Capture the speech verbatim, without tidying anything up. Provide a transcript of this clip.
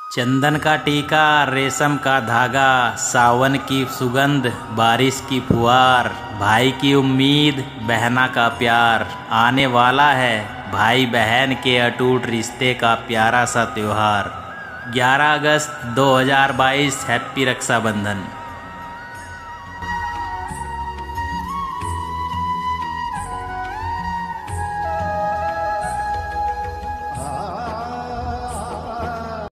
चंदन का टीका, रेशम का धागा, सावन की सुगंध, बारिश की फुहार, भाई की उम्मीद, बहना का प्यार। आने वाला है भाई बहन के अटूट रिश्ते का प्यारा सा त्योहार। ग्यारह अगस्त दो हज़ार बाईस, हैप्पी रक्षाबंधन।